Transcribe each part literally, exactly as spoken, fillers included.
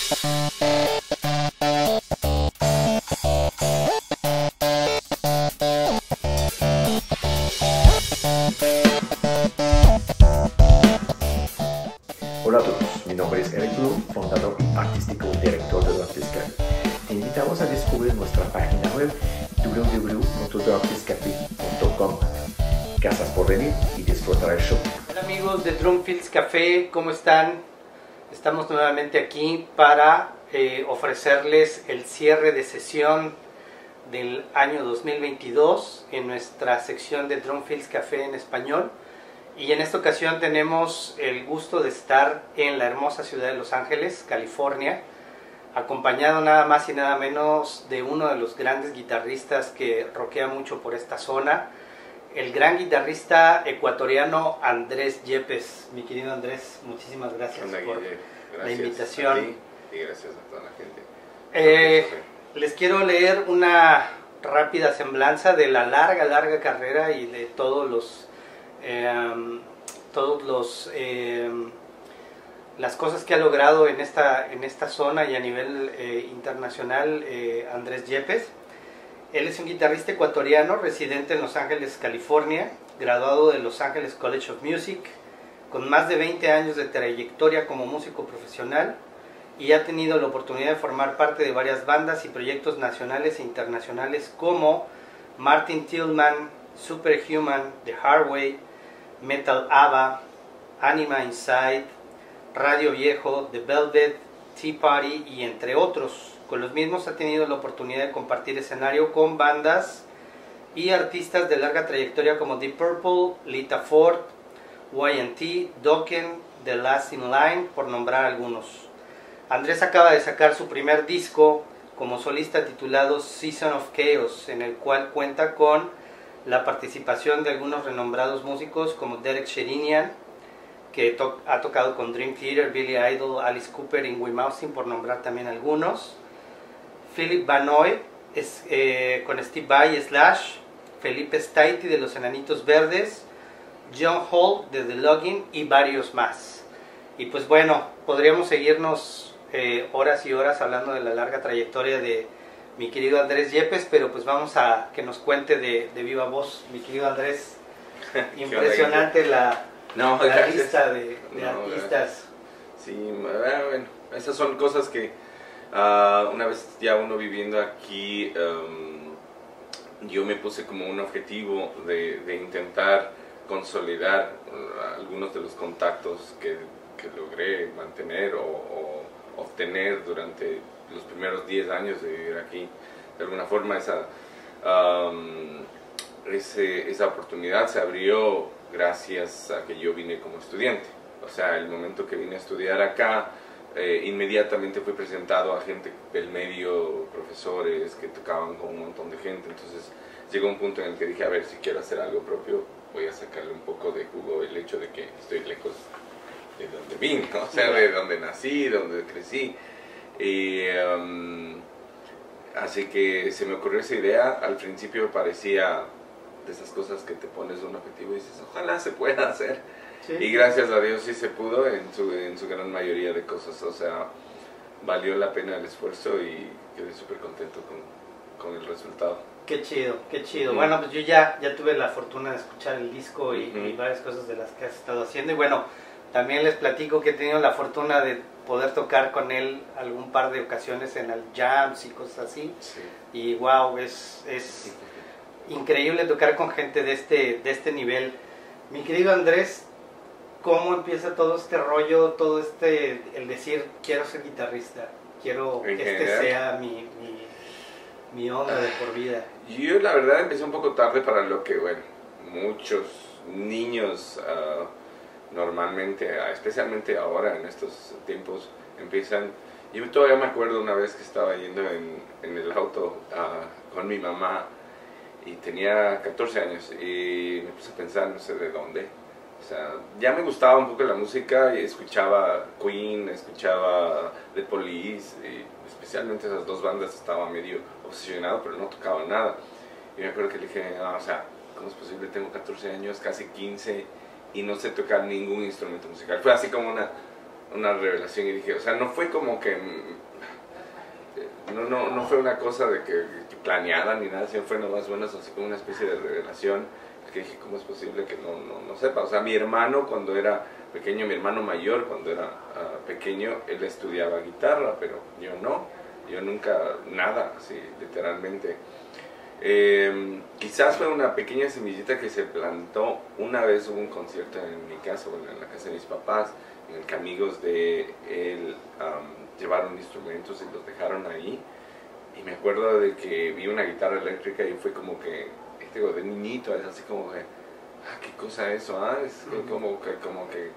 Hola a todos, mi nombre es Eric Blum, fundador y artístico director de Dropfilz Café. Te invitamos a descubrir nuestra página web w w w punto dropfilz café punto com. Gracias por venir y disfrutar el show. Hola amigos de Dropfilz Café, ¿cómo están? Estamos nuevamente aquí para eh, ofrecerles el cierre de sesión del año dos mil veintidós en nuestra sección de Dropfilz Café en español. Y en esta ocasión tenemos el gusto de estar en la hermosa ciudad de Los Ángeles, California, acompañado nada más y nada menos de uno de los grandes guitarristas que rockea mucho por esta zona, el gran guitarrista ecuatoriano Andrés Yepes. Mi querido Andrés, muchísimas gracias Onda, por gracias la invitación. A ti y gracias a toda la gente. Eh, les quiero leer una rápida semblanza de la larga, larga carrera y de todos los... Eh, todos los eh, las cosas que ha logrado en esta en esta zona y a nivel eh, internacional eh, Andrés Yepes. Él es un guitarrista ecuatoriano residente en Los Ángeles, California, graduado de Los Ángeles College of Music, con más de veinte años de trayectoria como músico profesional, y ha tenido la oportunidad de formar parte de varias bandas y proyectos nacionales e internacionales como Martin Tillman, Superhuman, The Hard Way, Metal Ava, Anima Inside, Radio Viejo, The Velvet, Tea Party y entre otros. Con los mismos ha tenido la oportunidad de compartir escenario con bandas y artistas de larga trayectoria como Deep Purple, Lita Ford, Y and T, Dokken, The Last in Line, por nombrar algunos. Andrés acaba de sacar su primer disco como solista titulado Season of Chaos, en el cual cuenta con la participación de algunos renombrados músicos como Derek Sherinian, que to ha tocado con Dream Theater, Billy Idol, Alice Cooper y Wim Austin, por nombrar también algunos. Philip Vanoy es, eh, con Steve Vai y Slash, Felipe Staiti de Los Enanitos Verdes, John Hall de The Login y varios más. Y pues bueno, podríamos seguirnos eh, horas y horas hablando de la larga trayectoria de mi querido Andrés Yepes, pero pues vamos a que nos cuente de, de viva voz, mi querido Andrés. Impresionante la, no, la lista de, de no, artistas. Gracias. Sí, bueno, esas son cosas que uh, una vez ya uno viviendo aquí, um, yo me puse como un objetivo de, de intentar consolidar uh, algunos de los contactos que, que logré mantener o, o obtener durante los primeros diez años de vivir aquí. De alguna forma esa, um, ese, esa oportunidad se abrió gracias a que yo vine como estudiante. O sea, el momento que vine a estudiar acá, eh, inmediatamente fui presentado a gente del medio, profesores que tocaban con un montón de gente. Entonces llegó un punto en el que dije, a ver, si quiero hacer algo propio, voy a sacarle un poco de jugo el hecho de que estoy lejos de donde vine, ¿no? O sea, de donde nací, donde crecí. Y, um, así que se me ocurrió esa idea. Al principio me parecía de esas cosas que te pones un objetivo y dices, ojalá se pueda hacer. Sí. Y gracias a Dios sí se pudo en su, en su gran mayoría de cosas. O sea, valió la pena el esfuerzo y quedé súper contento con, con el resultado. Qué chido, qué chido. Uh-huh. Bueno, pues yo ya, ya tuve la fortuna de escuchar el disco y, uh-huh. y varias cosas de las que has estado haciendo. Y bueno, también les platico que he tenido la fortuna de poder tocar con él algún par de ocasiones en el jams y cosas así. Sí. Y wow, es, es increíble tocar con gente de este, de este nivel. Mi querido Andrés, ¿cómo empieza todo este rollo, todo este, el decir, quiero ser guitarrista, quiero que este general, sea mi, mi, mi onda de por vida? Yo la verdad empecé un poco tarde para lo que, bueno, muchos niños uh, normalmente, especialmente ahora en estos tiempos, empiezan. Yo todavía me acuerdo una vez que estaba yendo en, en el auto uh, con mi mamá y tenía catorce años y me puse a pensar, no sé de dónde. O sea, ya me gustaba un poco la música y escuchaba Queen, escuchaba The Police, y especialmente esas dos bandas estaba medio obsesionado, pero no tocaba nada. Y me acuerdo que le dije, no, o sea, ¿cómo es posible? Tengo catorce años, casi quince, y no sé tocar ningún instrumento musical. Fue así como una, una revelación y dije, o sea, no fue como que, no, no, no fue una cosa de que, que planeada ni nada, sino fue nomás bueno, así como una especie de revelación, que dije, ¿cómo es posible que no, no, no sepa? O sea, mi hermano cuando era pequeño, mi hermano mayor cuando era uh, pequeño, él estudiaba guitarra, pero yo no, yo nunca, nada, así, literalmente. Eh, quizás fue una pequeña semillita que se plantó una vez. Hubo un concierto en mi casa, bueno, en la casa de mis papás, en el que amigos de él um, llevaron instrumentos y los dejaron ahí, y me acuerdo de que vi una guitarra eléctrica y fue como que, digo, de niñito, es así como que, ah, ¿qué cosa es eso? Ah, es como que, como que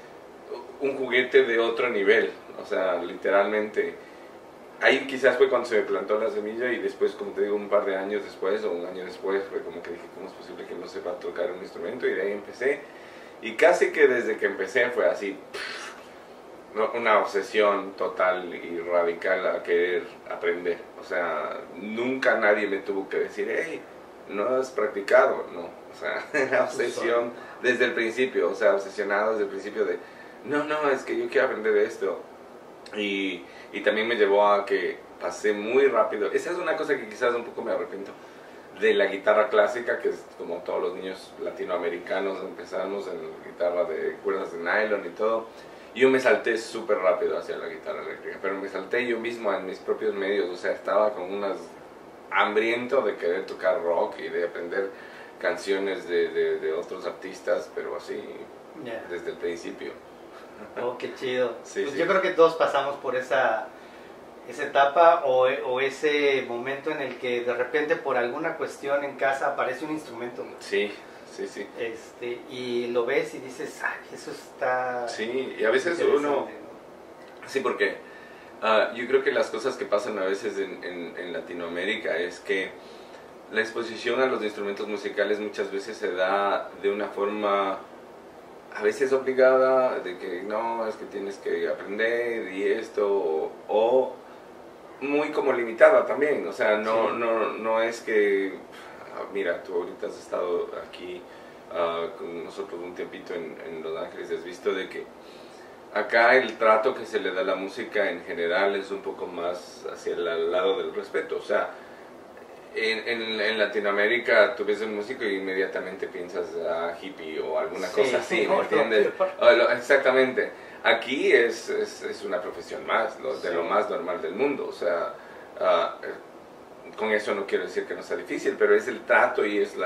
un juguete de otro nivel, o sea, literalmente. Ahí quizás fue cuando se me plantó la semilla, y después, como te digo, un par de años después o un año después fue como que dije, ¿cómo es posible que no sepa tocar un instrumento? Y de ahí empecé, y casi que desde que empecé fue así, pff, una obsesión total y radical a querer aprender. O sea, nunca nadie me tuvo que decir, hey, no has practicado, no, o sea, era obsesión desde el principio, o sea, obsesionado desde el principio de, no, no, es que yo quiero aprender esto. Y, y también me llevó a que pasé muy rápido. Esa es una cosa que quizás un poco me arrepiento de la guitarra clásica, que es como todos los niños latinoamericanos empezamos en la guitarra de cuerdas de nylon y todo. Yo me salté súper rápido hacia la guitarra eléctrica, pero me salté yo mismo en mis propios medios, o sea, estaba con unas hambriento de querer tocar rock y de aprender canciones de, de, de otros artistas, pero así, yeah, desde el principio. Oh, qué chido. Sí, pues sí. Yo creo que todos pasamos por esa, esa etapa o, o ese momento en el que de repente por alguna cuestión en casa aparece un instrumento. Sí, sí, sí. Este, y lo ves y dices, ay, eso está... Sí, y a veces uno... ¿no? Sí, porque uh, yo creo que las cosas que pasan a veces en, en, en Latinoamérica es que la exposición a los instrumentos musicales muchas veces se da de una forma... a veces obligada, de que no, es que tienes que aprender y esto, o, o muy como limitada también, o sea, no, sí, no, no es que, mira, tú ahorita has estado aquí uh, con nosotros un tiempito en, en Los Ángeles, has visto de que acá el trato que se le da a la música en general es un poco más hacia el lado del respeto, o sea, En, en, en Latinoamérica tú ves un músico y inmediatamente piensas a hippie o alguna sí, cosa así, ¿me entiendes? No, no. Exactamente. Aquí es, es, es una profesión más, lo, de sí, lo más normal del mundo. O sea, uh, con eso no quiero decir que no sea difícil, pero es el trato y es la,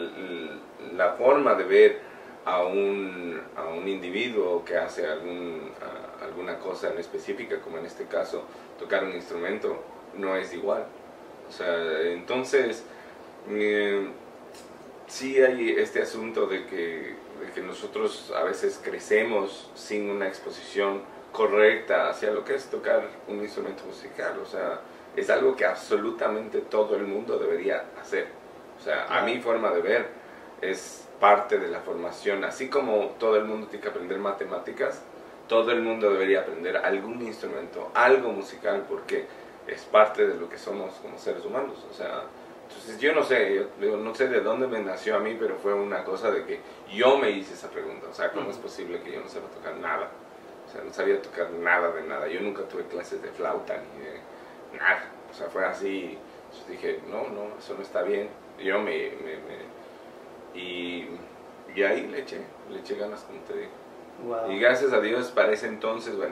la forma de ver a un, a un individuo que hace algún, uh, alguna cosa en específica, como en este caso, tocar un instrumento, no es igual. O sea, entonces, eh, sí hay este asunto de que, de que nosotros a veces crecemos sin una exposición correcta hacia lo que es tocar un instrumento musical. O sea, es algo que absolutamente todo el mundo debería hacer. O sea, a mi forma de ver, es parte de la formación. Así como todo el mundo tiene que aprender matemáticas, todo el mundo debería aprender algún instrumento, algo musical, porque es parte de lo que somos como seres humanos. O sea, entonces yo no sé, yo digo, no sé de dónde me nació a mí, pero fue una cosa de que yo me hice esa pregunta, o sea, ¿cómo es posible que yo no sepa tocar nada? O sea, no sabía tocar nada de nada, yo nunca tuve clases de flauta ni de nada, o sea, fue así. Entonces dije, no, no, eso no está bien, yo me, me, me y, y ahí le eché, le eché ganas, como te digo. Wow. Y gracias a Dios para ese entonces, bueno,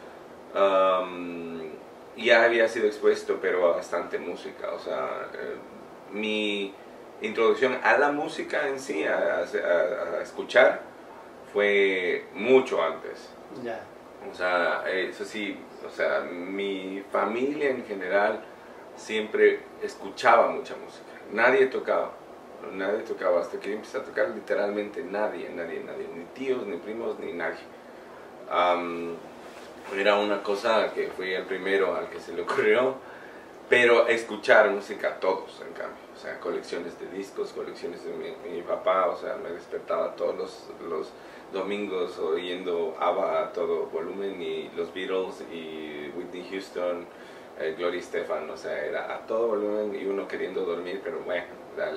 um, ya había sido expuesto, pero a bastante música. O sea, eh, mi introducción a la música en sí, a, a, a escuchar, fue mucho antes. Yeah. O sea, eso sí, o sea, mi familia en general siempre escuchaba mucha música. Nadie tocaba, nadie tocaba, hasta que yo empecé a tocar literalmente nadie, nadie, nadie, ni tíos, ni primos, ni nadie. Um, Era una cosa que fui el primero al que se le ocurrió, pero escuchar música todos, en cambio, o sea, colecciones de discos, colecciones de mi, mi papá, o sea, me despertaba todos los, los domingos oyendo ABBA a todo volumen, y los Beatles, y Whitney Houston, eh, Gloria Estefan, o sea, era a todo volumen y uno queriendo dormir, pero bueno, dale.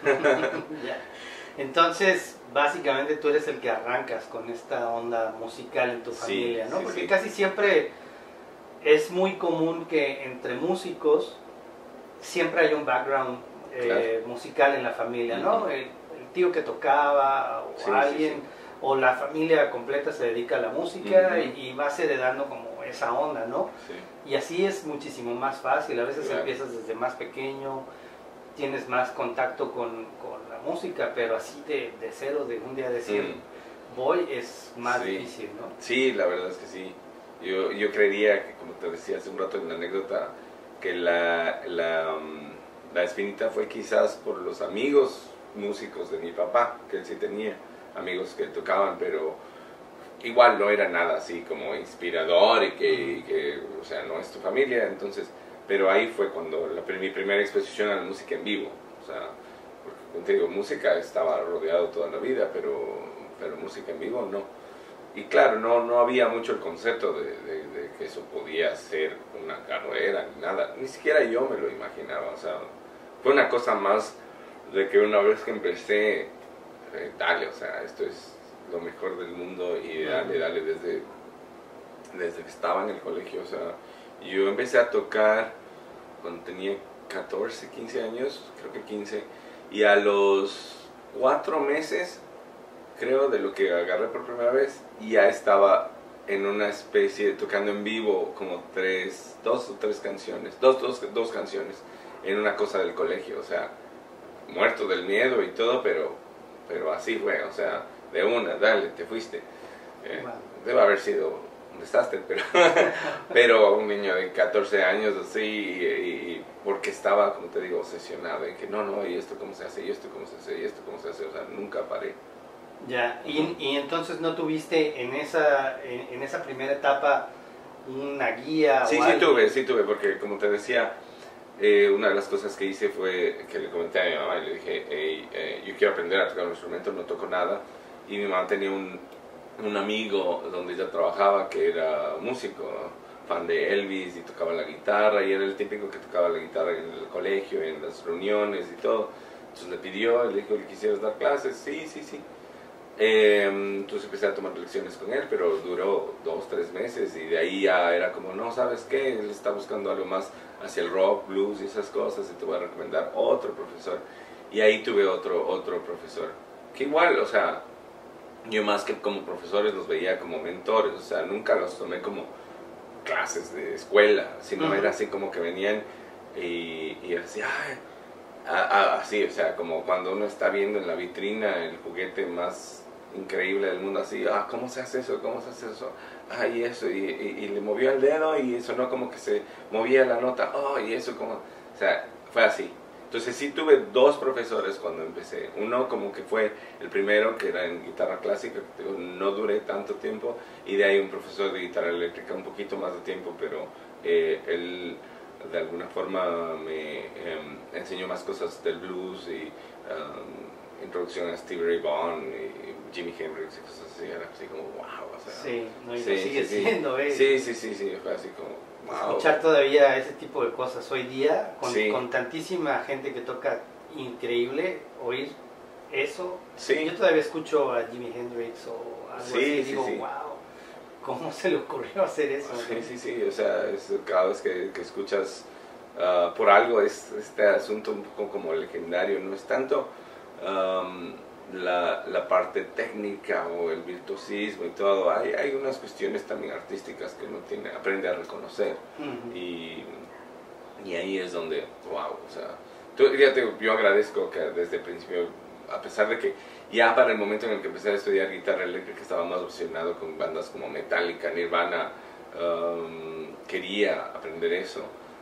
Ya. Entonces, básicamente tú eres el que arrancas con esta onda musical en tu Sí, familia, ¿no? sí, Porque sí. casi siempre es muy común que entre músicos siempre hay un background eh, Claro. musical en la familia, ¿no? Ujú. El, el tío que tocaba, o Sí, sí, alguien, sí. o la familia completa se dedica a la música, Ujú. y, y vas heredando como esa onda, ¿no? Sí. Y así es muchísimo más fácil, a veces Claro. empiezas desde más pequeño, tienes más contacto con, con la música, pero así de, de cero, de un día decir Mm. voy, es más Sí. difícil, ¿no? Sí, la verdad es que sí. Yo, yo creería que, como te decía hace un rato en la anécdota, que la, la, mm, la espinita fue quizás por los amigos músicos de mi papá, que él sí tenía amigos que tocaban, pero igual no era nada así como inspirador y que, y que o sea, no es tu familia, entonces, pero ahí fue cuando la, mi primera exposición a la música en vivo, o sea, porque como te digo, música estaba rodeado toda la vida, pero, pero música en vivo no. Y claro, no, no había mucho el concepto de, de, de que eso podía ser una carrera ni nada, ni siquiera yo me lo imaginaba, o sea, fue una cosa más de que una vez que empecé, eh, dale, o sea, esto es lo mejor del mundo y dale, dale, desde, desde que estaba en el colegio, o sea, yo empecé a tocar cuando tenía catorce, quince años, creo que quince, y a los cuatro meses, creo, de lo que agarré por primera vez, ya estaba en una especie, tocando en vivo como tres, dos o tres canciones, dos, dos, dos canciones, en una cosa del colegio, o sea, muerto del miedo y todo, pero, pero así fue, o sea, de una, dale, te fuiste. Eh, Wow. Debe haber sido un desastre, pero, pero un niño de catorce años así, y, y porque estaba, como te digo, obsesionado en que no, no, y esto cómo se hace, y esto cómo se hace, y esto cómo se hace, o sea, nunca paré. Ya, y, y entonces no tuviste en esa, en, en esa primera etapa una guía Sí, o sí algo? tuve, sí tuve, porque como te decía, eh, una de las cosas que hice fue que le comenté a mi mamá y le dije, hey, eh, yo quiero aprender a tocar un instrumento, no toco nada, y mi mamá tenía un, un amigo donde ella trabajaba que era músico, ¿no? Fan de Elvis, y tocaba la guitarra, y era el típico que tocaba la guitarra en el colegio, en las reuniones y todo. Entonces le pidió, le dijo, ¿le quisieras dar clases? Sí, sí, sí. Eh, entonces empecé a tomar lecciones con él, pero duró dos, tres meses, y de ahí ya era como, no, ¿sabes qué? Él está buscando algo más hacia el rock, blues y esas cosas, y te voy a recomendar otro profesor. Y ahí tuve otro, otro profesor, que igual, o sea, yo más que como profesores los veía como mentores, o sea, nunca los tomé como clases de escuela, sino Uh-huh. era así como que venían y, y así, ay, ah, ah, así, o sea, como cuando uno está viendo en la vitrina el juguete más increíble del mundo, así, ah, ¿cómo se hace eso? ¿Cómo se hace eso? Ah, y eso, y, y, y le movió el dedo y sonó como que se movía la nota, oh, y eso como, o sea, fue así. Entonces sí tuve dos profesores cuando empecé, uno como que fue el primero, que era en guitarra clásica, que digo, no duré tanto tiempo, y de ahí un profesor de guitarra eléctrica un poquito más de tiempo, pero eh, él de alguna forma me eh, enseñó más cosas del blues y um, introducción a Stevie Ray Vaughan y Jimi Hendrix y cosas así, era así como wow, o sea, Sí, no, y lo sí, sigue sí, sí. siendo, ¿eh? Sí, sí, sí, sí, fue así como wow. Escuchar todavía ese tipo de cosas hoy día, con, Sí. con tantísima gente que toca increíble, oír eso. Sí. Yo todavía escucho a Jimi Hendrix o algo Sí, así y sí, digo, sí. wow, ¿cómo se le ocurrió hacer eso? Sí, sí, sí, o sea, es, cada vez que, que escuchas uh, por algo es este asunto un poco como legendario, no es tanto um, la, la parte técnica o el virtuosismo y todo, hay, hay unas cuestiones también artísticas que uno tiene, aprende a reconocer. Uh-huh. y, y ahí es donde, wow, o sea, tú, fíjate, yo agradezco que desde el principio, a pesar de que ya para el momento en el que empecé a estudiar guitarra eléctrica estaba más obsesionado con bandas como Metallica, Nirvana, um, quería aprender eso,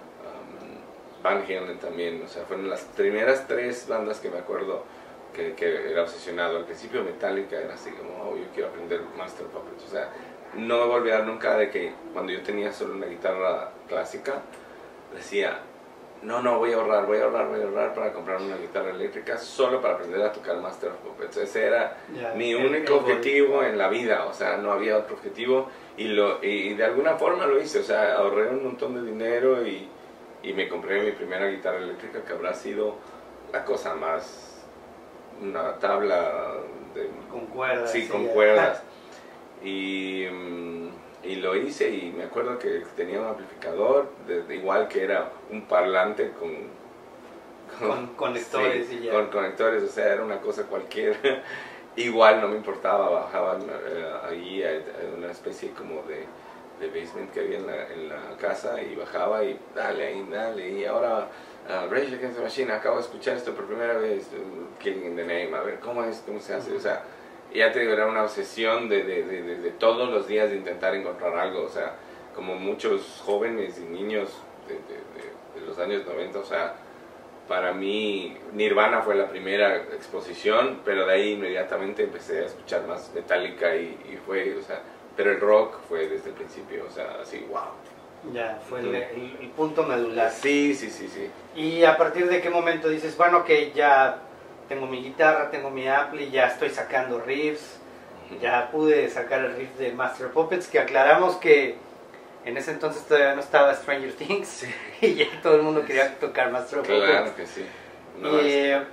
um, Van Halen también, o sea, fueron las primeras tres bandas que me acuerdo que, que era obsesionado. Al principio Metallica era así como, oh, yo quiero aprender Master of Puppets, o sea, no me voy a olvidar nunca de que cuando yo tenía solo una guitarra clásica, decía, no, no, voy a ahorrar, voy a ahorrar, voy a ahorrar para comprar una guitarra eléctrica solo para aprender a tocar Master of Puppets. Ese era Ya, mi el- único el objetivo en la vida, o sea, no había otro objetivo y, lo, y de alguna forma lo hice, o sea, ahorré un montón de dinero y, y me compré mi primera guitarra eléctrica que habrá sido la cosa más, una tabla de... Con cuerdas. Sí, con ya. cuerdas. Y, mm, y lo hice y me acuerdo que tenía un amplificador, de, de igual que era un parlante con... Con conectores sí, y ya. con conectores, o sea, era una cosa cualquiera. Igual no me importaba, bajaban eh, ahí a, a una especie como de, de basement que había en la, en la casa y bajaba y dale ahí, dale. Y ahora uh, Rage Against the Machine, acabo de escuchar esto por primera vez, uh, Killing in the Name, a ver cómo es, cómo se hace, o sea, ya te digo, era una obsesión de, de, de, de, de todos los días de intentar encontrar algo, o sea, como muchos jóvenes y niños de, de, de, de los años noventa, o sea, para mí Nirvana fue la primera exposición, pero de ahí inmediatamente empecé a escuchar más Metallica y, y fue, o sea, pero el rock fue desde el principio, o sea, así, wow. Ya, fue el, el- el punto medular. Sí, sí, sí, sí. ¿Y a partir de qué momento dices, bueno, que ya tengo mi guitarra, tengo mi ampli, ya estoy sacando riffs, ya pude sacar el riff de Master of Puppets, que aclaramos que en ese entonces todavía no estaba Stranger Things, Sí. y ya todo el mundo quería tocar Master of Claro Puppets. que sí. No, Y, eh,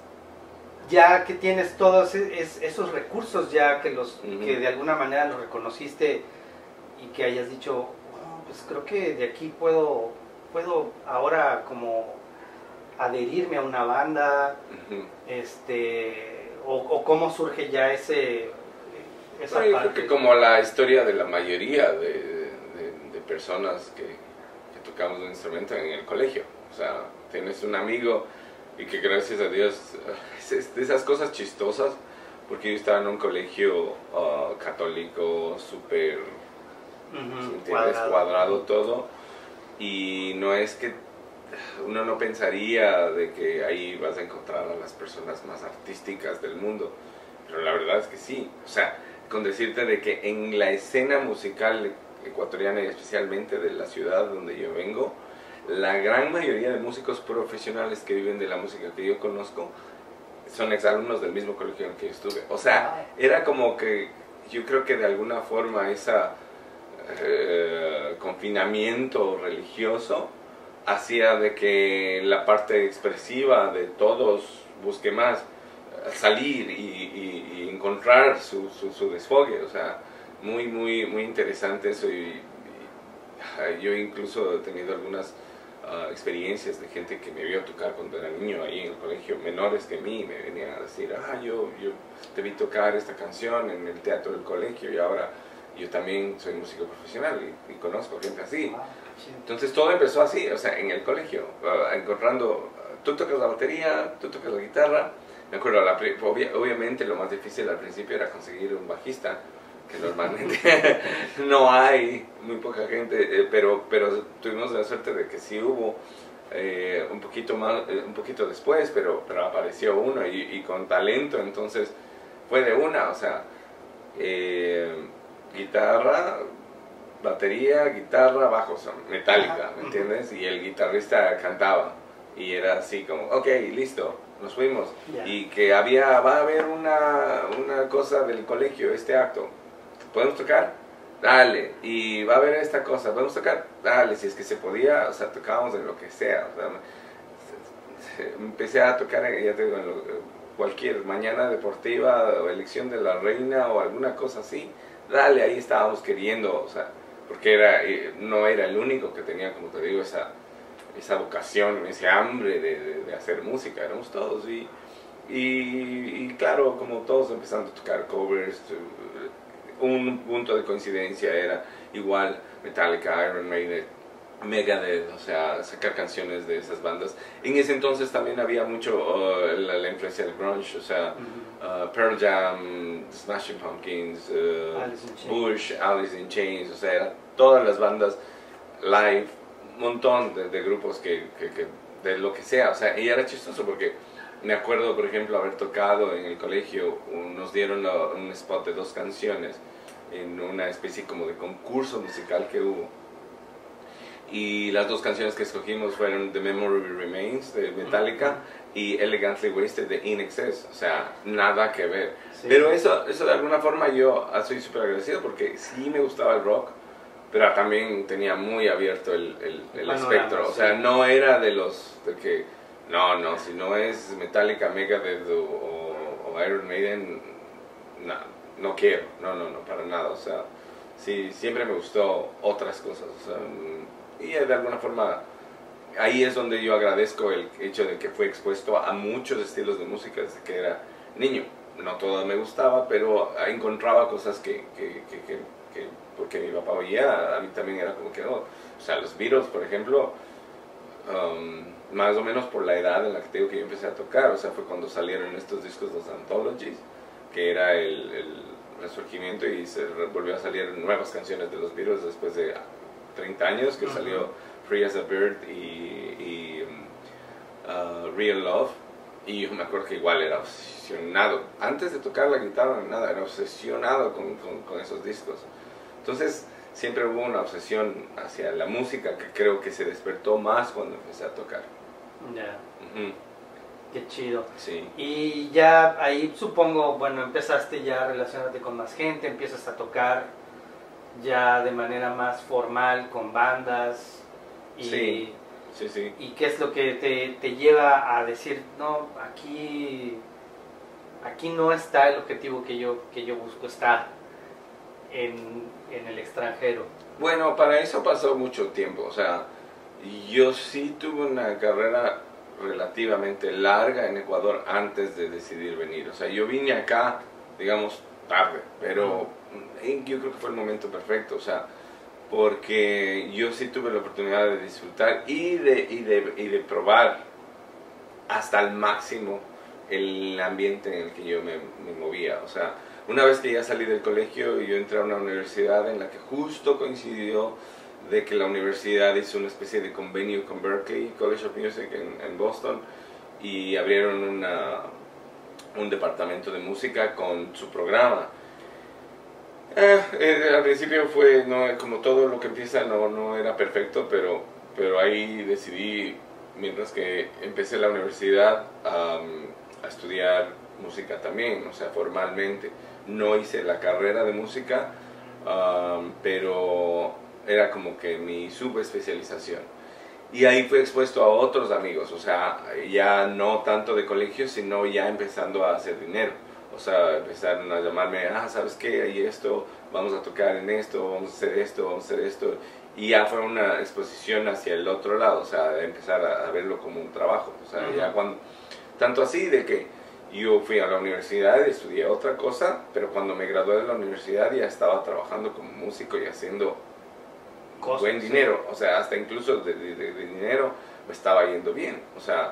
ya que tienes todos e- es- esos recursos, ya que los Ujú. que de alguna manera los reconociste y que hayas dicho, "Oh, pues creo que de aquí puedo, puedo ahora como adherirme a una banda", ujú. este, o, o cómo surge ya ese esa Bueno, yo creo parte. que como la historia de la mayoría de, de, de personas que, que tocamos un instrumento en el colegio. O sea, tienes un amigo y que gracias a Dios es, es de esas cosas chistosas, porque yo estaba en un colegio uh, católico súper, Ujú, ¿me entiendes? cuadrado. Cuadrado todo, y no es que uno no pensaría de que ahí vas a encontrar a las personas más artísticas del mundo, pero la verdad es que sí. O sea, con decirte de que en la escena musical ecuatoriana y especialmente de la ciudad donde yo vengo, la gran mayoría de músicos profesionales que viven de la música que yo conozco son exalumnos del mismo colegio en el que yo estuve. O sea, era como que yo creo que de alguna forma esa eh, confinamiento religioso hacía de que la parte expresiva de todos busque más salir y, y, y encontrar su, su, su desfogue. O sea, muy, muy, muy interesante eso. Y, y yo incluso he tenido algunas uh, experiencias de gente que me vio tocar cuando era niño ahí en el colegio, menores que mí, me venían a decir, ah, yo, yo te vi tocar esta canción en el teatro del colegio y ahora yo también soy músico profesional y, y conozco gente así. Entonces todo empezó así, o sea, en el colegio, uh, encontrando, uh, tú tocas la batería, tú tocas la guitarra. Me acuerdo, la, obvia, obviamente lo más difícil al principio era conseguir un bajista, que normalmente no hay, muy poca gente, eh, pero, pero tuvimos la suerte de que sí hubo eh, un poquito más, eh, un poquito después, pero, pero apareció uno y, y con talento, entonces fue de una, o sea, eh, guitarra, batería, guitarra, bajo, son Metallica, ¿me entiendes? Y el guitarrista cantaba y era así como, ok, listo, nos fuimos. Yeah. Y que había, va a haber una, una cosa del colegio, este acto, ¿podemos tocar? Dale. Y va a haber esta cosa, ¿podemos tocar? Dale, si es que se podía, o sea, tocábamos en lo que sea. O sea, empecé a tocar, ya te digo, en lo, cualquier mañana deportiva o elección de la reina o alguna cosa así. Dale, ahí estábamos queriendo, o sea, porque era, no era el único que tenía, como te digo, esa, esa vocación, ese hambre de, de, de hacer música, éramos todos. Y, y, y claro, como todos empezando a tocar covers, un punto de coincidencia era igual Metallica, Iron Maiden, Megadeth, o sea, sacar canciones de esas bandas. En ese entonces también había mucho uh, la, la influencia del grunge, o sea, uh, uh, Pearl Jam, Smashing Pumpkins, uh, Alice in Chains. Bush, Alice in Chains, o sea, todas las bandas live, un montón de, de grupos que, que, que, de lo que sea, o sea, y era chistoso porque me acuerdo, por ejemplo, haber tocado en el colegio, nos dieron la, un spot de dos canciones en una especie como de concurso musical que hubo. y las dos canciones que escogimos fueron The Memory Remains de Metallica y Elegantly Wasted de In Excess, o sea, nada que ver. Sí. Pero eso, eso de alguna forma yo soy súper agradecido porque sí me gustaba el rock, pero también tenía muy abierto el, el, el espectro, o sea, no era de los de que, no, no, si no es Metallica, Megadeth o, o Iron Maiden, no, no quiero, no, no, no, para nada, o sea, sí, siempre me gustó otras cosas, o sea, y de alguna forma ahí es donde yo agradezco el hecho de que fue expuesto a muchos estilos de música desde que era niño. No todo me gustaba, pero encontraba cosas que, que, que, que, que porque mi papá oía, a mí también era como que no. O sea, los Beatles, por ejemplo, um, más o menos por la edad en la que te digo que yo empecé a tocar, o sea, fue cuando salieron estos discos, los Anthologies, que era el, el resurgimiento y se volvió a salir nuevas canciones de los Beatles después de treinta años, que uh-huh. salió Free as a Bird y, y uh, Real Love, y yo me acuerdo que igual era obsesionado, antes de tocar la guitarra, nada, era obsesionado con, con, con esos discos. Entonces siempre hubo una obsesión hacia la música que creo que se despertó más cuando empecé a tocar. Ya, yeah. uh-huh. Qué chido. Sí. Y ya ahí supongo, bueno, empezaste ya a relacionarte con más gente, empiezas a tocar ya de manera más formal con bandas. Y, sí, sí, sí. ¿Y qué es lo que te, te lleva a decir, no, aquí, aquí no está el objetivo que yo, que yo busco, está en, en el extranjero? Bueno, para eso pasó mucho tiempo, o sea, yo sí tuve una carrera relativamente larga en Ecuador antes de decidir venir, o sea, yo vine acá, digamos, tarde, pero uh-huh. yo creo que fue el momento perfecto, o sea, porque yo sí tuve la oportunidad de disfrutar y de, y de, y de probar hasta el máximo el ambiente en el que yo me, me movía. O sea, una vez que ya salí del colegio, yo entré a una universidad en la que justo coincidió de que la universidad hizo una especie de convenio con Berklee College of Music en, en Boston y abrieron una, un departamento de música con su programa. Eh, eh, al principio fue, no, como todo lo que empieza, no, no era perfecto, pero, pero ahí decidí, mientras que empecé la universidad, um, a estudiar música también, o sea, formalmente. No hice la carrera de música, um, pero era como que mi subespecialización. Y ahí fui expuesto a otros amigos, o sea, ya no tanto de colegio, sino ya empezando a hacer dinero. O sea, empezaron a llamarme, ah, ¿sabes qué? Hay esto, vamos a tocar en esto, vamos a hacer esto, vamos a hacer esto. Y ya fue una exposición hacia el otro lado, o sea, de empezar a, a verlo como un trabajo. O sea, uh-huh. ya cuando, tanto así de que yo fui a la universidad y estudié otra cosa, pero cuando me gradué de la universidad ya estaba trabajando como músico y haciendo Cosas, buen dinero. Sí. O sea, hasta incluso de, de, de dinero me estaba yendo bien. O sea,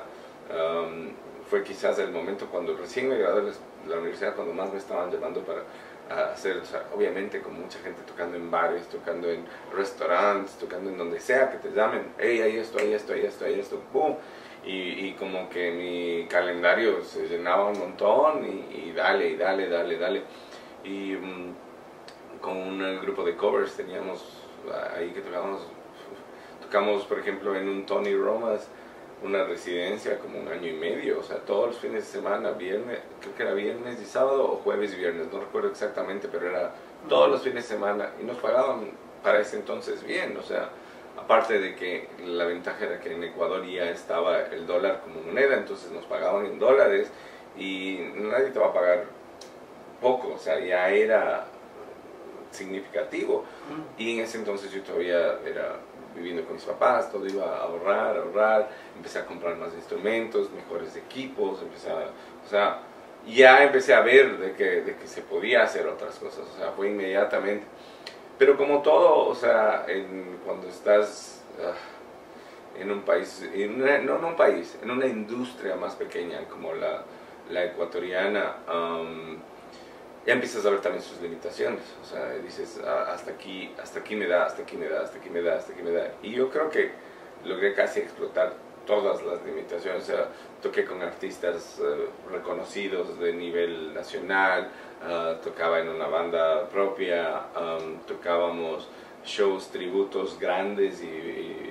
um, fue quizás el momento cuando recién me gradué de la universidad, cuando más me estaban llamando para hacer, o sea, obviamente con mucha gente tocando en bares, tocando en restaurantes, tocando en donde sea que te llamen, hey, hay esto, hay esto, hay esto, hay esto, boom, y, y como que mi calendario se llenaba un montón y, y dale, y dale, dale, dale, y um, con un grupo de covers teníamos ahí que tocábamos, tocamos por ejemplo en un Tony Romas, una residencia como un año y medio, o sea, todos los fines de semana, viernes, creo que era viernes y sábado o jueves y viernes, no recuerdo exactamente, pero era todos los fines de semana y nos pagaban para ese entonces bien, o sea, aparte de que la ventaja era que en Ecuador ya estaba el dólar como moneda, entonces nos pagaban en dólares y nadie te va a pagar poco, o sea, ya era significativo y en ese entonces yo todavía era viviendo con mis papás, todo iba a ahorrar, ahorrar, empecé a comprar más instrumentos, mejores equipos, empecé a, o sea, ya empecé a ver de que, de que se podía hacer otras cosas, o sea, fue inmediatamente, pero como todo, o sea, en, cuando estás uh, en un país, en una, no en un país, en una industria más pequeña como la, la ecuatoriana, um, ya empiezas a ver también sus limitaciones, o sea, dices, ah, hasta aquí, hasta aquí me da, hasta aquí me da, hasta aquí me da, hasta aquí me da, y yo creo que logré casi explotar todas las limitaciones, o sea, toqué con artistas uh, reconocidos de nivel nacional, uh, tocaba en una banda propia, um, tocábamos shows, tributos grandes y, y,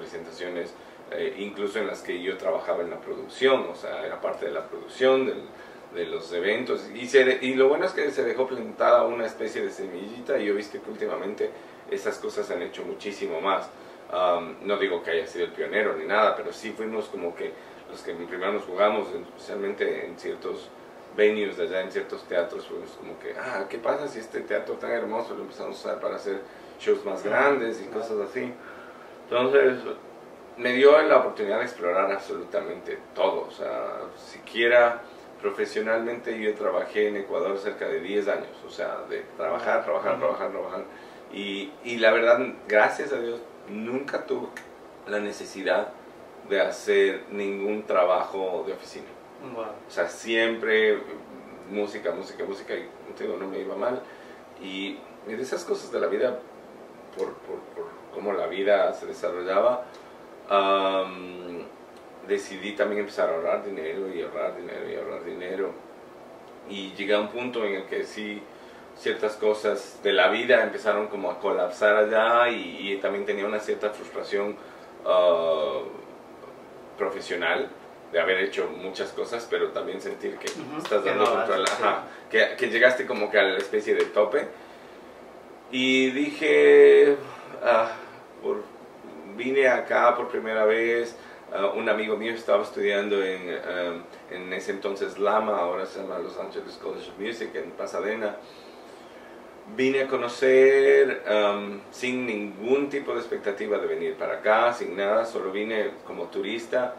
presentaciones, eh, incluso en las que yo trabajaba en la producción, o sea, era parte de la producción del, de los eventos, y, se, y lo bueno es que se dejó plantada una especie de semillita, y yo he visto que últimamente esas cosas se han hecho muchísimo más. Um, no digo que haya sido el pionero ni nada, pero sí fuimos como que los que primero nos jugamos, especialmente en ciertos venues de allá, en ciertos teatros, fuimos como que, ah, ¿qué pasa si este teatro tan hermoso lo empezamos a usar para hacer shows más grandes y cosas así? Entonces, me dio la oportunidad de explorar absolutamente todo, o sea, siquiera profesionalmente yo trabajé en Ecuador cerca de diez años, o sea, de trabajar, trabajar, trabajar, trabajar, y, y la verdad, gracias a Dios, nunca tuve la necesidad de hacer ningún trabajo de oficina. Wow. O sea, siempre música, música, música, y digo, no me iba mal, y de esas cosas de la vida, por, por, por cómo la vida se desarrollaba, um, decidí también empezar a ahorrar dinero y ahorrar dinero y ahorrar dinero, y llegué a un punto en el que sí, ciertas cosas de la vida empezaron como a colapsar allá, y, y también tenía una cierta frustración uh, profesional de haber hecho muchas cosas, pero también sentir que uh-huh. estás dando que no, control, sí. ajá, que, que llegaste como que a la especie de tope, y dije, ah, por, vine acá por primera vez. Uh, un amigo mío estaba estudiando en, um, en ese entonces Lama, ahora se llama Los Angeles College of Music, en Pasadena. Vine a conocer um, sin ningún tipo de expectativa de venir para acá, sin nada, solo vine como turista.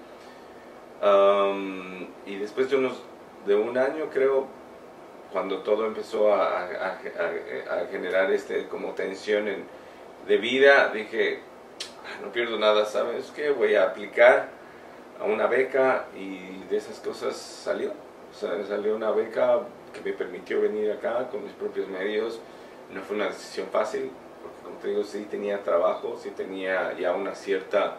Um, y después de, unos, de un año, creo, cuando todo empezó a, a, a, a generar este, como tensión en, de vida, dije, no pierdo nada, ¿sabes qué? Voy a aplicar a una beca, y de esas cosas salió. O sea, salió una beca que me permitió venir acá con mis propios medios. No fue una decisión fácil, porque como te digo, sí tenía trabajo, sí tenía ya una cierta...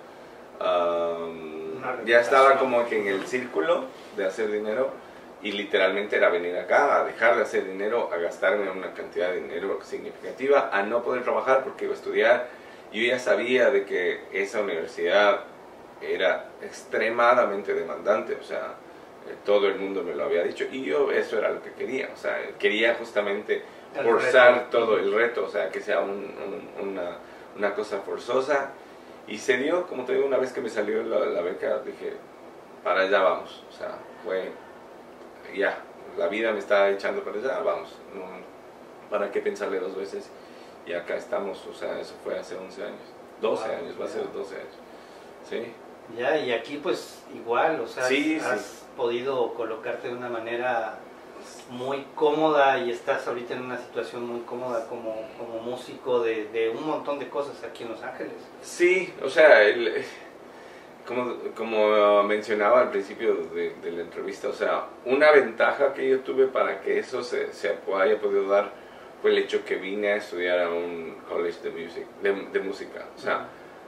Um, una ya estaba como que en el círculo de hacer dinero, y literalmente era venir acá a dejar de hacer dinero, a gastarme una cantidad de dinero significativa, a no poder trabajar porque iba a estudiar. Yo ya sabía de que esa universidad era extremadamente demandante, o sea, eh, todo el mundo me lo había dicho, y yo eso era lo que quería, o sea, quería justamente el forzar reto. todo el reto, o sea, que sea un, un, una, una cosa forzosa, y se dio, como te digo, una vez que me salió la, la beca, dije, para allá vamos, o sea, fue, ya, la vida me está echando para allá, vamos, no, para qué pensarle dos veces. Y acá estamos, o sea, eso fue hace once años, doce wow, años, va a ser doce años, ¿sí? Ya, y aquí pues igual, o sea, sí, has sí. podido colocarte de una manera muy cómoda, y estás ahorita en una situación muy cómoda como, como músico de, de un montón de cosas aquí en Los Ángeles. Sí, o sea, el, como, como mencionaba al principio de, de la entrevista, o sea, una ventaja que yo tuve para que eso se, se haya podido dar fue el hecho que vine a estudiar a un college de, music, de, de música. O sea,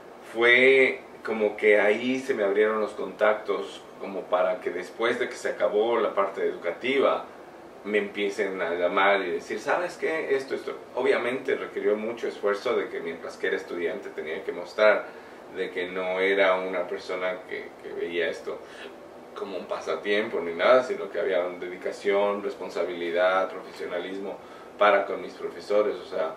fue como que ahí se me abrieron los contactos como para que después de que se acabó la parte educativa me empiecen a llamar y decir, ¿sabes qué? Esto, esto. Obviamente requirió mucho esfuerzo de que mientras que era estudiante tenía que mostrar de que no era una persona que, que veía esto como un pasatiempo ni nada, sino que había una dedicación, responsabilidad, profesionalismo para con mis profesores, o sea,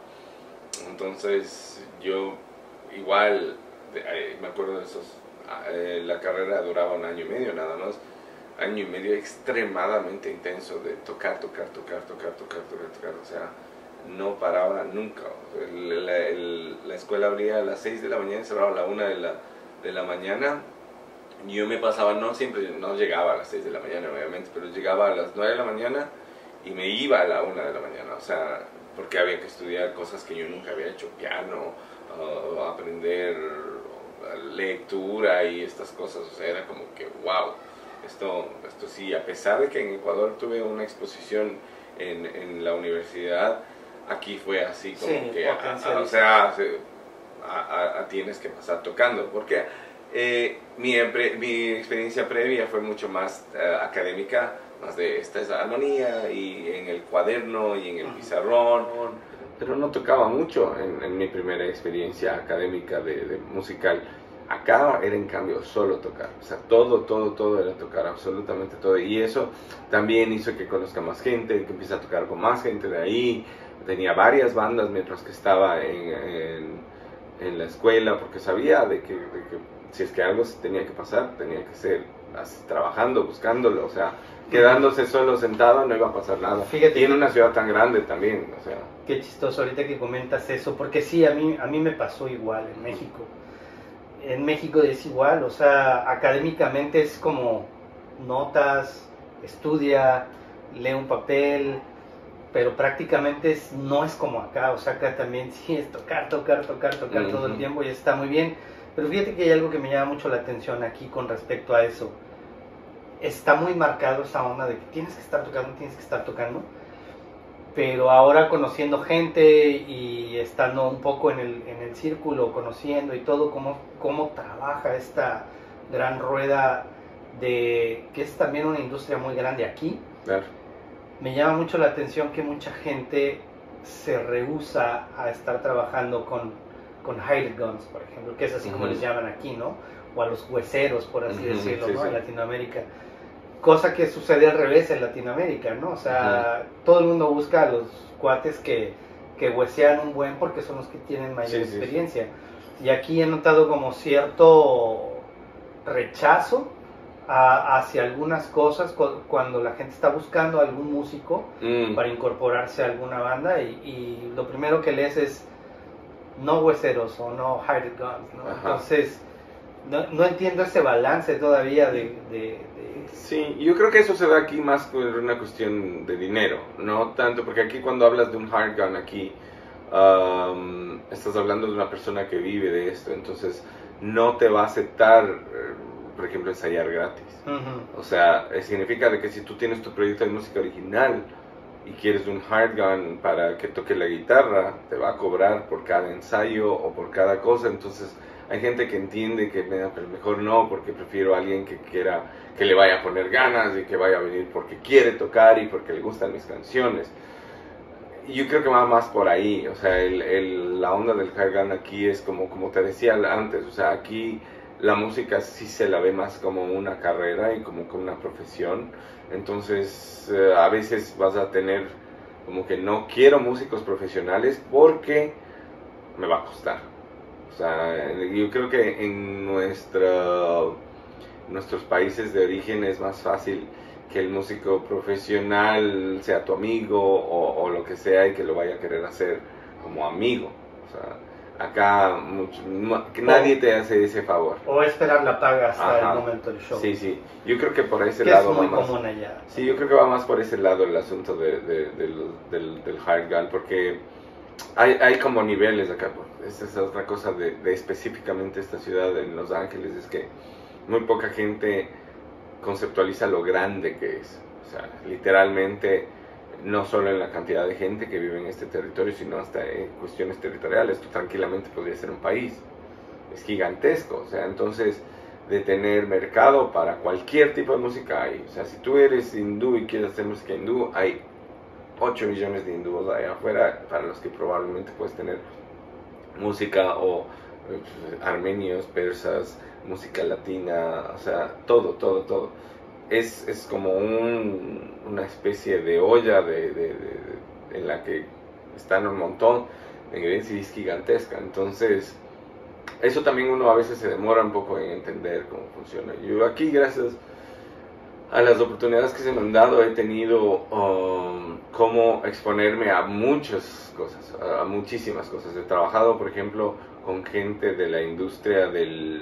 entonces yo igual, eh, me acuerdo de esos, eh, la carrera duraba un año y medio nada más, año y medio extremadamente intenso de tocar, tocar, tocar, tocar, tocar, tocar, tocar, o sea, no paraba nunca. El, la, el, la escuela abría a las seis de la mañana y cerraba a la una de la, de la mañana, y yo me pasaba, no siempre, no llegaba a las seis de la mañana obviamente, pero llegaba a las nueve de la mañana, y me iba a la una de la mañana, o sea, porque había que estudiar cosas que yo nunca había hecho, piano, uh, aprender lectura y estas cosas, o sea, era como que, wow, esto, esto sí, a pesar de que en Ecuador tuve una exposición en, en la universidad, aquí fue así como sí, que, a, a, o sea, a, a, a tienes que pasar tocando, porque eh, mi, mi experiencia previa fue mucho más uh, académica, más de esta es la armonía y en el cuaderno y en el pizarrón, pero no tocaba mucho en, en mi primera experiencia académica de, de musical. Acá era en cambio solo tocar, o sea, todo, todo, todo era tocar, absolutamente todo. Y eso también hizo que conozca más gente, que empiece a tocar con más gente de ahí. Tenía varias bandas mientras que estaba en, en, en la escuela, porque sabía de que, de que si es que algo se tenía que pasar, tenía que ser así, trabajando, buscándolo, o sea, quedándose solo sentado no iba a pasar nada. Fíjate, y en una ciudad tan grande también, o sea. Qué chistoso ahorita que comentas eso, porque sí, a mí, a mí me pasó igual en México. En México es igual, o sea, académicamente es como notas, estudia, lee un papel, pero prácticamente es, no es como acá, o sea, acá también sí es tocar, tocar, tocar, tocar uh-huh. todo el tiempo y está muy bien. Pero fíjate que hay algo que me llama mucho la atención aquí con respecto a eso. Está muy marcado esa onda de que tienes que estar tocando, tienes que estar tocando. Pero ahora conociendo gente y estando un poco en el, en el círculo, conociendo y todo, cómo, cómo trabaja esta gran rueda de que es también una industria muy grande aquí. Claro. Me llama mucho la atención que mucha gente se rehúsa a estar trabajando con, con hired guns, por ejemplo, que es así uh-huh. como les llaman aquí, ¿no? O a los hueseros, por así uh-huh. decirlo, sí, ¿no? Sí. En Latinoamérica. Cosa que sucede al revés en Latinoamérica, ¿no? O sea, uh-huh. todo el mundo busca a los cuates que, que huesean un buen porque son los que tienen mayor sí, experiencia. Sí, sí. Y aquí he notado como cierto rechazo a, hacia algunas cosas cu- cuando la gente está buscando a algún músico mm. para incorporarse a alguna banda y, y lo primero que lees es no hueseros o no hired guns, ¿no? Entonces, no, no entiendo ese balance todavía de... de, de Sí, yo creo que eso se da aquí más por una cuestión de dinero, no tanto, porque aquí cuando hablas de un hard gun aquí, um, estás hablando de una persona que vive de esto, entonces no te va a aceptar, por ejemplo, ensayar gratis. Uh-huh. O sea, significa de que si tú tienes tu proyecto de música original y quieres un hard gun para que toque la guitarra, te va a cobrar por cada ensayo o por cada cosa, entonces... Hay gente que entiende que pero mejor no, porque prefiero a alguien que quiera, que le vaya a poner ganas y que vaya a venir porque quiere tocar y porque le gustan mis canciones. Y yo creo que va más por ahí, o sea, el, el, la onda del hard gun aquí es como, como te decía antes, o sea, aquí la música sí se la ve más como una carrera y como, como una profesión. Entonces, eh, a veces vas a tener como que no quiero músicos profesionales porque me va a costar. O sea, yo creo que en nuestra, nuestros países de origen es más fácil que el músico profesional sea tu amigo o, o lo que sea y que lo vaya a querer hacer como amigo. O sea, acá mucho, no, que nadie te hace ese favor. O esperar la paga hasta Ajá. el momento del show. Sí, sí. Yo creo que por ese que lado es muy va más. común allá. Sí, yo creo que va más por ese lado el asunto de, de, de, de, del, del hard gun, porque hay, hay como niveles acá. Esa es otra cosa de, de específicamente esta ciudad en Los Ángeles, es que muy poca gente conceptualiza lo grande que es. O sea, literalmente, no solo en la cantidad de gente que vive en este territorio, sino hasta en cuestiones territoriales. Esto tranquilamente podría ser un país. Es gigantesco. O sea, entonces, de tener mercado para cualquier tipo de música hay. O sea, si tú eres hindú y quieres hacer música hindú, hay ocho millones de hindúes allá afuera para los que probablemente puedes tener música, o eh, armenios, persas, música latina, o sea, todo, todo, todo. Es, es como un, una especie de olla de, de, de, en la que están un montón de ingredientes y es gigantesca. Entonces, eso también uno a veces se demora un poco en entender cómo funciona. Yo aquí, gracias a las oportunidades que se me han dado, he tenido um, cómo exponerme a muchas cosas, a muchísimas cosas. He trabajado, por ejemplo, con gente de la industria del,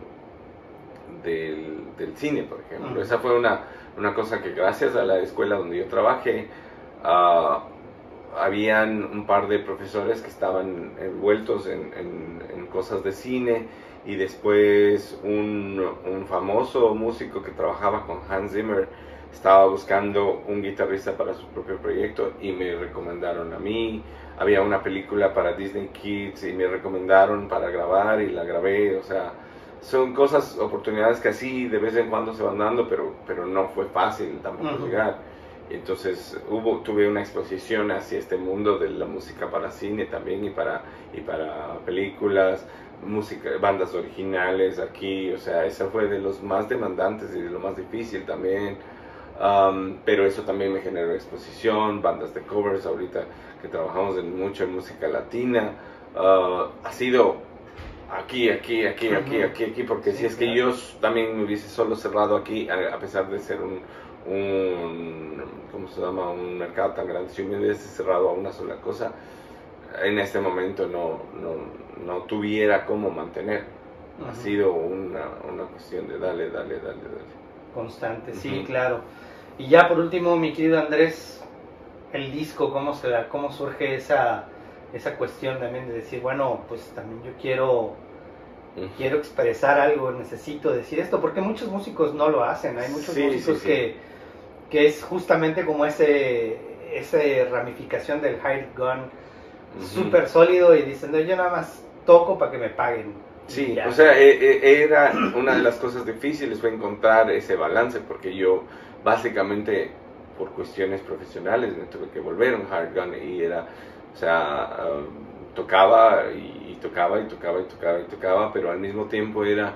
um, del, del cine, por ejemplo. Uh-huh. Esa fue una, una cosa que gracias a la escuela donde yo trabajé, uh, habían un par de profesores que estaban envueltos en, en, en cosas de cine. Y después un, un famoso músico que trabajaba con Hans Zimmer estaba buscando un guitarrista para su propio proyecto y me recomendaron a mí. Había una película para Disney Kids y me recomendaron para grabar y la grabé. O sea, son cosas, oportunidades que así de vez en cuando se van dando, pero, pero no fue fácil tampoco uh-huh. llegar. Entonces hubo, tuve una exposición hacia este mundo de la música para cine también y para, y para películas. música, bandas originales aquí, o sea, esa fue de los más demandantes y de lo más difícil también. Um, pero eso también me generó exposición, bandas de covers ahorita que trabajamos en, mucho en música latina. Uh, ha sido aquí, aquí, aquí, aquí, aquí, aquí, porque sí, si es que claro. yo también me hubiese solo cerrado aquí, a, a pesar de ser un, un, ¿cómo se llama? Un mercado tan grande, si me hubiese cerrado a una sola cosa, en este momento no, no, no tuviera cómo mantener. Uh-huh. Ha sido una, una cuestión de dale, dale, dale, dale. Constante, sí, Uh-huh. claro. Y ya por último, mi querido Andrés, el disco, ¿cómo se da? ¿Cómo surge esa, esa cuestión también de decir, bueno, pues también yo quiero, uh-huh. quiero expresar algo, necesito decir esto? Porque muchos músicos no lo hacen, hay muchos sí, músicos sí, sí. Que, que es justamente como ese, esa ramificación del hired gun, uh-huh. súper sólido y diciendo, yo nada más toco para que me paguen. Sí, ya. O sea, eh, era una de las cosas difíciles fue encontrar ese balance, porque yo básicamente por cuestiones profesionales me tuve que volver un hard gun y era, o sea, uh, tocaba y, y tocaba y tocaba y tocaba y tocaba, pero al mismo tiempo era,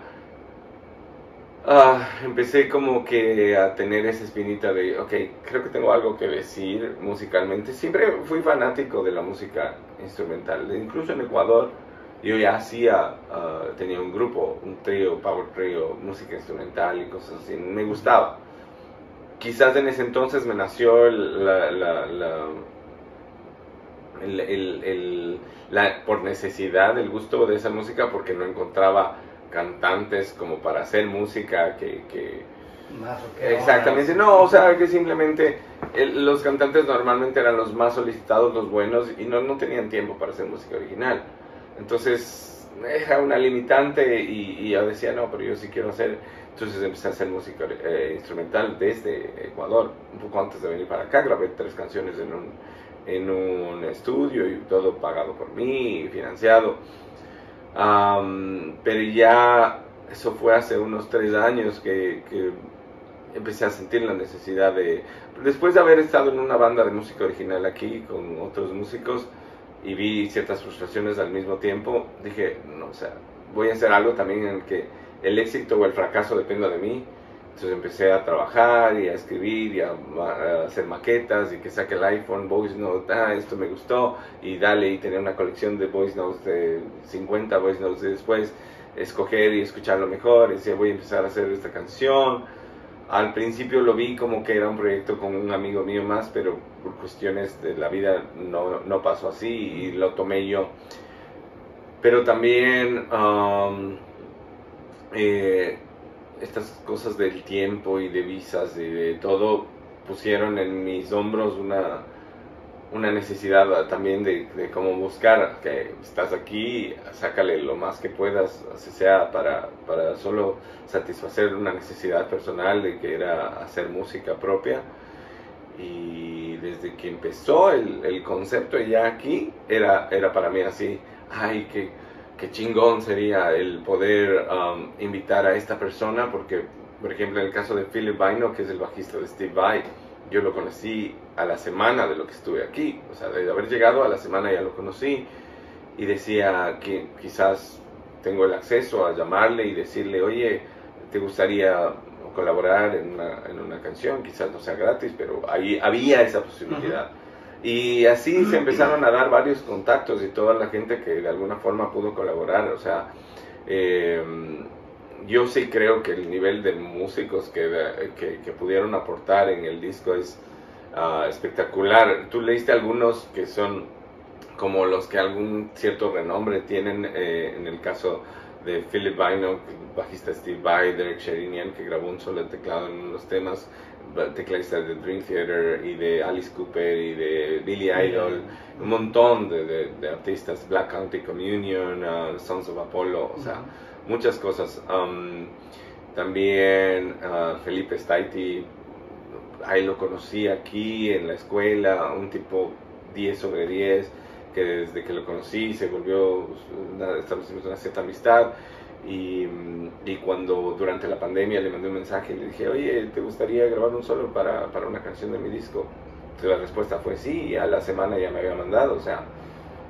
uh, empecé como que a tener esa espinita de, ok, creo que tengo algo que decir musicalmente. Siempre fui fanático de la música instrumental, incluso en Ecuador. Yo ya hacía, uh, tenía un grupo, un trío, power trio, música instrumental y cosas así, me gustaba. Quizás en ese entonces me nació el, la, la, la, el, el, el, la, por necesidad el gusto de esa música, porque no encontraba cantantes como para hacer música que... que más que exactamente, no, o sea, que simplemente el, los cantantes normalmente eran los más solicitados, los buenos, y no, no tenían tiempo para hacer música original. Entonces era una limitante y, y yo decía, no, pero yo sí quiero hacer. Entonces empecé a hacer música eh, instrumental desde Ecuador, un poco antes de venir para acá. Grabé tres canciones en un, en un estudio y todo pagado por mí, financiado. Um, pero ya eso fue hace unos tres años que, que empecé a sentir la necesidad de, después de haber estado en una banda de música original aquí con otros músicos, y vi ciertas frustraciones al mismo tiempo, dije, no, o sea, voy a hacer algo también en el que el éxito o el fracaso dependa de mí. Entonces empecé a trabajar y a escribir y a, a hacer maquetas y que saque el iPhone, voice note, ah, esto me gustó, y dale, y tener una colección de voice notes de cincuenta voice notes, y después escoger y escuchar lo mejor, y decía, voy a empezar a hacer esta canción. Al principio lo vi como que era un proyecto con un amigo mío más, pero por cuestiones de la vida no, no pasó así y lo tomé yo. Pero también um, eh, estas cosas del tiempo y de visas y de todo pusieron en mis hombros una, una necesidad también de, de cómo buscar, que estás aquí, sácale lo más que puedas, así sea para, para solo satisfacer una necesidad personal de que era hacer música propia. Y desde que empezó el, el concepto ya aquí, era, era para mí así, ay, qué, qué chingón sería el poder um, invitar a esta persona, porque, por ejemplo, en el caso de Philip Bynoe, que es el bajista de Steve Vai, yo lo conocí a la semana de lo que estuve aquí, o sea, de haber llegado a la semana ya lo conocí, y decía que quizás tengo el acceso a llamarle y decirle, oye, ¿te gustaría colaborar en una, en una canción? Quizás no sea gratis, pero ahí había esa posibilidad. Uh-huh. Y así se empezaron a dar varios contactos y toda la gente que de alguna forma pudo colaborar. O sea, eh, yo sí creo que el nivel de músicos que, que, que pudieron aportar en el disco es uh, espectacular. Tú leíste algunos que son como los que algún cierto renombre tienen, eh, en el caso de Philip Bynoe, bajista Steve Vai, Derek Sherinian, que grabó un solo teclado en los temas, tecladista de Dream Theater, y de Alice Cooper, y de Billy Idol, un montón de, de, de artistas, Black Country Communion, uh, Sons of Apollo, o sea, uh-huh. muchas cosas. Um, también uh, Felipe Staiti, ahí lo conocí aquí en la escuela, un tipo diez sobre diez, que desde que lo conocí se volvió, una, establecimos una cierta amistad, y, y cuando durante la pandemia le mandé un mensaje y le dije, oye, ¿te gustaría grabar un solo para, para una canción de mi disco? Entonces la respuesta fue sí, y a la semana ya me había mandado, o sea,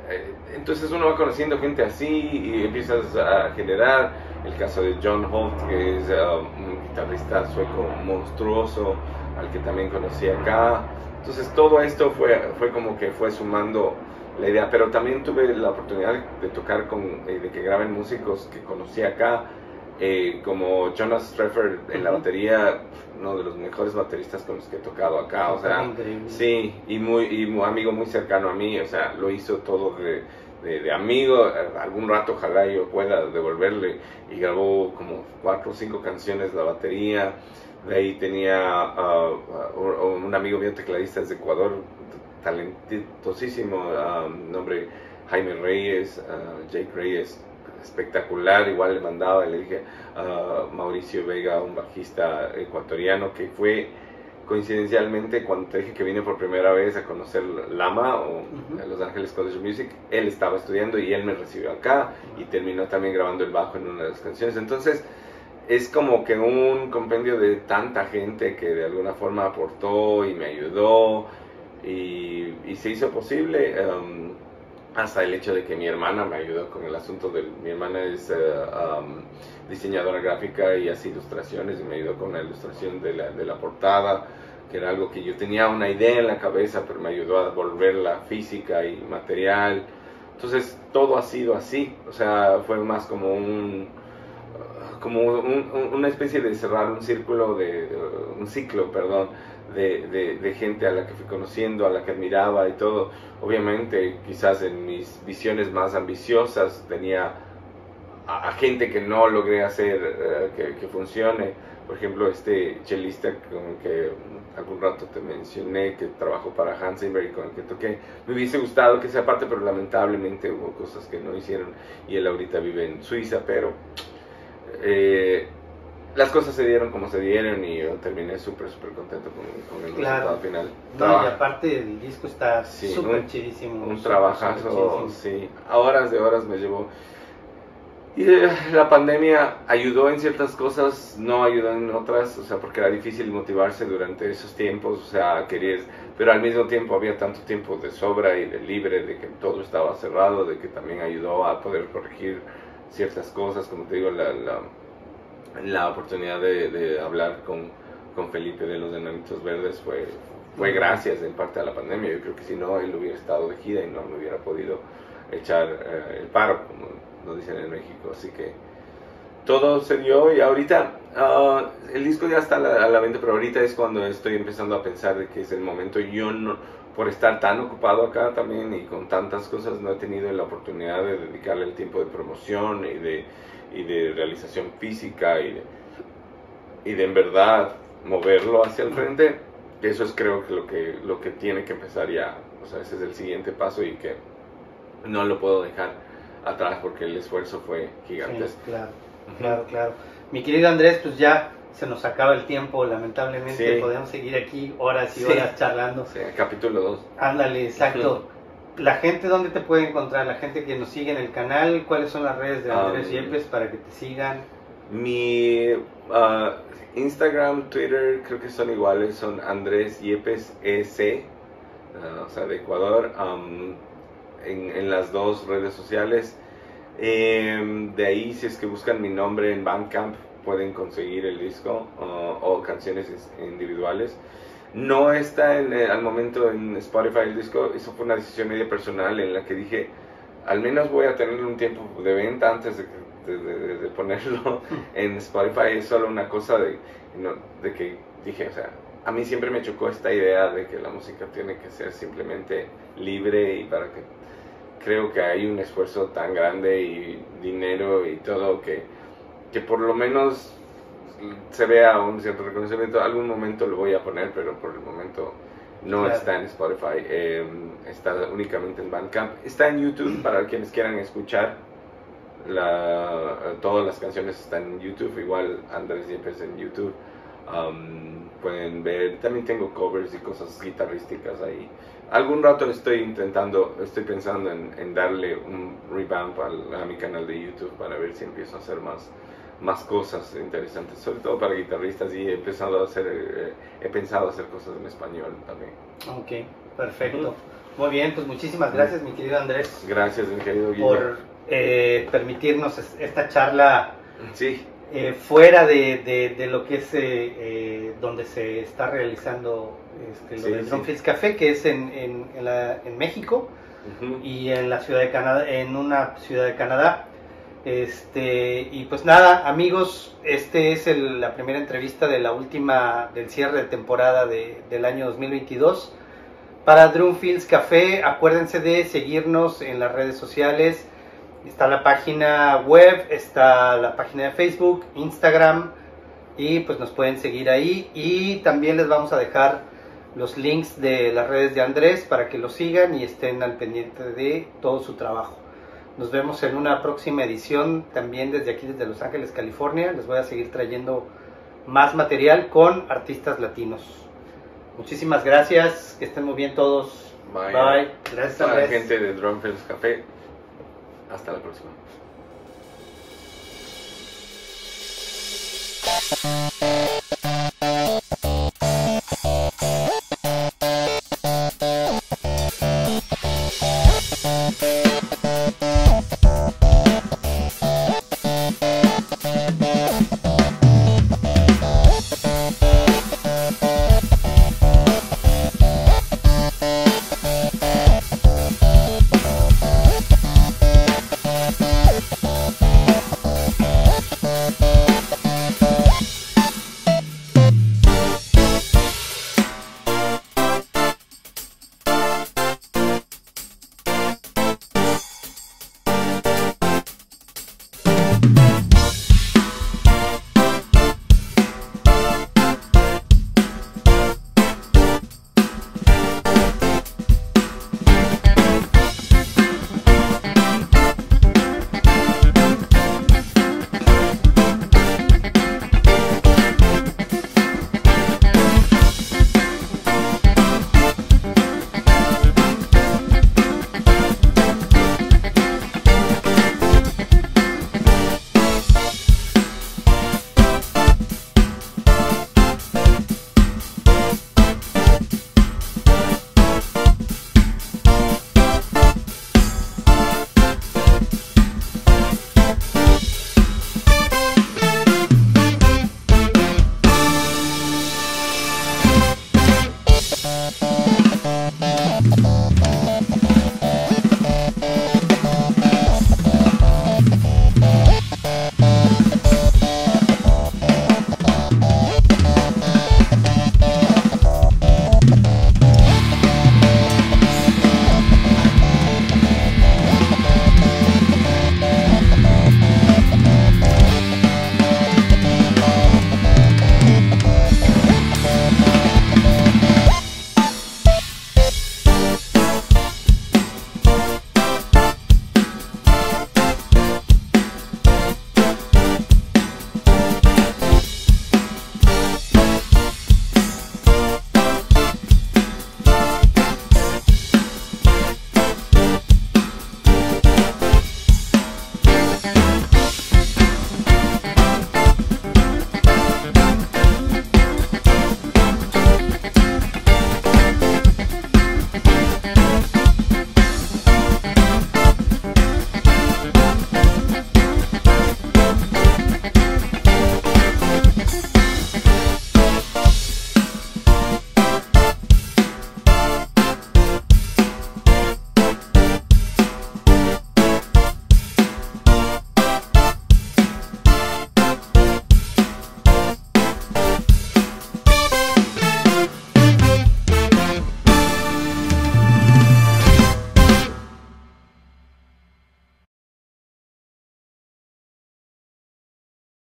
eh, entonces uno va conociendo gente así y empiezas a generar. El caso de John Holt, que es uh, un guitarrista sueco monstruoso, al que también conocí acá. Entonces todo esto fue, fue como que fue sumando la idea, pero también tuve la oportunidad de tocar con, eh, de que graben músicos que conocí acá, eh, como Jonas Streffer en la batería, uno de los mejores bateristas con los que he tocado acá, o sea, sí, y muy, y muy amigo muy cercano a mí, o sea, lo hizo todo de, de, de amigo. Algún rato ojalá yo pueda devolverle, y grabó como cuatro o cinco canciones la batería. De ahí tenía uh, uh, un amigo mío tecladista de Ecuador, talentosísimo, um, nombre Jaime Reyes, uh, Jake Reyes, espectacular. Igual le mandaba, le dije a uh, Mauricio Vega, un bajista ecuatoriano, que fue coincidencialmente cuando te dije que vine por primera vez a conocer Lama o uh-huh. Los Ángeles College of Music. Él estaba estudiando y él me recibió acá y terminó también grabando el bajo en una de las canciones. Entonces es como que un compendio de tanta gente que de alguna forma aportó y me ayudó, y, y se hizo posible, um, hasta el hecho de que mi hermana me ayudó con el asunto del... Mi hermana es uh, um, diseñadora gráfica y hace ilustraciones, y me ayudó con la ilustración de la, de la portada, que era algo que yo tenía una idea en la cabeza, pero me ayudó a volverla física y material. Entonces todo ha sido así, o sea, fue más como un... como un, un, una especie de cerrar un círculo, de, un ciclo, perdón, de, de, de gente a la que fui conociendo, a la que admiraba y todo. Obviamente, quizás en mis visiones más ambiciosas tenía a, a gente que no logré hacer uh, que, que funcione. Por ejemplo, este chelista con el que algún rato te mencioné, que trabajó para Hans Zimmer y con el que toqué, me hubiese gustado que sea parte, pero lamentablemente hubo cosas que no hicieron, y él ahorita vive en Suiza, pero... Eh, las cosas se dieron como se dieron y yo terminé súper súper contento con, con el claro. resultado final. No, y aparte el disco está súper sí, chidísimo. Un super, trabajazo, super sí, a horas de horas me llevó. Y eh, la pandemia ayudó en ciertas cosas, no ayudó en otras, o sea, porque era difícil motivarse durante esos tiempos, o sea, querías, pero al mismo tiempo había tanto tiempo de sobra y de libre, de que todo estaba cerrado, de que también ayudó a poder corregir ciertas cosas, como te digo, la, la, la oportunidad de, de hablar con, con Felipe de los Enanitos Verdes fue, fue gracias en parte a la pandemia. Yo creo que si no, él hubiera estado de gira y no me hubiera podido echar eh, el paro, como nos dicen en México. Así que todo se dio, y ahorita uh, el disco ya está a la, a la venta, pero ahorita es cuando estoy empezando a pensar de que es el momento. Yo no, por estar tan ocupado acá también y con tantas cosas, no he tenido la oportunidad de dedicarle el tiempo de promoción y de, y de realización física y de, y de en verdad moverlo hacia el frente. Eso es, creo que lo que lo que tiene que empezar ya, o sea, ese es el siguiente paso y que no lo puedo dejar atrás porque el esfuerzo fue gigantesco. Sí, claro, claro, claro. Mi querido Andrés, pues ya se nos acaba el tiempo, lamentablemente. Sí. Podemos seguir aquí horas y horas sí. charlando. Sí, capítulo dos. Ándale, exacto. La gente, ¿dónde te puede encontrar? La gente que nos sigue en el canal, ¿cuáles son las redes de Andrés um, Yepes para que te sigan? Mi uh, Instagram, Twitter, creo que son iguales, son Andrés Yepes E C, uh, o sea, de Ecuador, um, en, en las dos redes sociales. Eh, de ahí, si es que buscan mi nombre en Bandcamp, pueden conseguir el disco uh, o canciones individuales. No está en, eh, al momento en Spotify el disco. Eso fue una decisión media personal en la que dije, al menos voy a tener un tiempo de venta antes de, de, de, de ponerlo en Spotify. Es solo una cosa de, no, de que dije, o sea, a mí siempre me chocó esta idea de que la música tiene que ser simplemente libre, y para que creo que hay un esfuerzo tan grande y dinero y todo que, que por lo menos se vea un cierto reconocimiento. Algún momento lo voy a poner, pero por el momento no claro. está en Spotify, eh, está únicamente en Bandcamp. Está en YouTube para quienes quieran escuchar. La, todas las canciones están en YouTube, igual Andrés Yepes en YouTube. Um, pueden ver, también tengo covers y cosas guitarrísticas ahí. Algún rato estoy intentando, estoy pensando en, en darle un revamp al, a mi canal de YouTube para ver si empiezo a hacer más, más cosas interesantes, sobre todo para guitarristas, y he empezado a hacer, eh, he pensado hacer cosas en español también. Ok, perfecto. Muy bien, pues muchísimas gracias, mi querido Andrés. Gracias, mi querido Guillermo. Por eh, permitirnos esta charla sí. eh, fuera de, de, de lo que es eh, eh, donde se está realizando este, lo sí, del sí. Drumfields Café, que es en, en, en, la, en México uh-huh. y en la ciudad de Canadá, en una ciudad de Canadá. Este, y pues nada, amigos, este es el, la primera entrevista de la última, del cierre de temporada de, del año dos mil veintidós para Drumfields Café. Acuérdense de seguirnos en las redes sociales. Está la página web, está la página de Facebook, Instagram, y pues nos pueden seguir ahí. Y también les vamos a dejar los links de las redes de Andrés para que lo sigan y estén al pendiente de todo su trabajo. Nos vemos en una próxima edición, también desde aquí, desde Los Ángeles, California. Les voy a seguir trayendo más material con artistas latinos. Muchísimas gracias, que estén muy bien todos. Bye. Bye. Gracias, Andrés. Gente de Drumfields Café. Hasta la próxima.